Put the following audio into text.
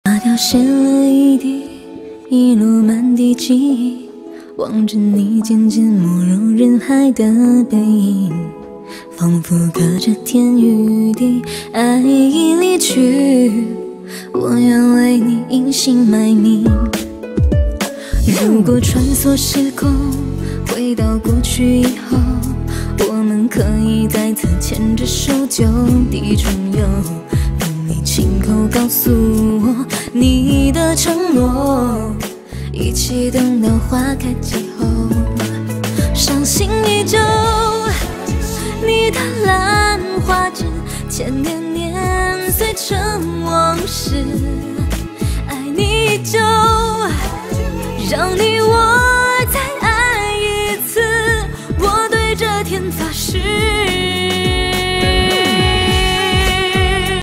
花凋谢了一地，遗落满地记忆，望着你渐渐没入人海的背影，仿佛隔着天与地，爱已离去，我愿为你隐姓埋名。如果穿梭时空，回到过去以后，我们可以再次牵着手就地重游，等你亲口告诉我你的承诺，一起等到花开季后，伤心依旧，你的兰花指，千年年岁成往事。